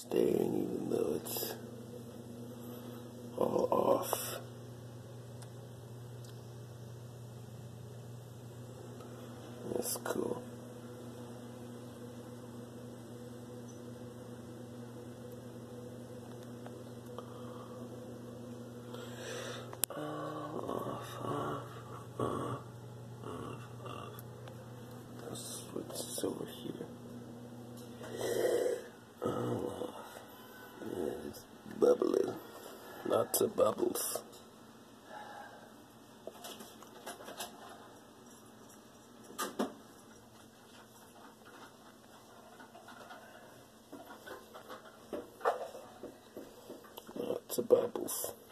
staying even though it's all off. That's cool. Let's switch this over here. It's bubbling. Lots of bubbles. Lots of bubbles.